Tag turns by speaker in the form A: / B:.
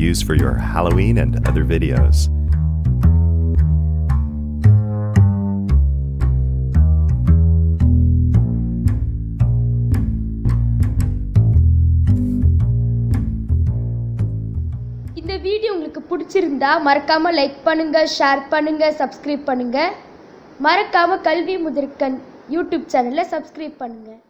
A: use for your Halloween and other videos.
B: இந்த video உங்களுக்கு பிடிச்சிருந்தா மறக்காம லைக் பண்ணுங்க, ஷேர் பண்ணுங்க, சப்ஸ்கிரைப் பண்ணுங்க. மறக்காம கல்வி முதற்கண் யூடியூப் சேனலை சப்ஸ்கிரைப் பண்ணுங்க.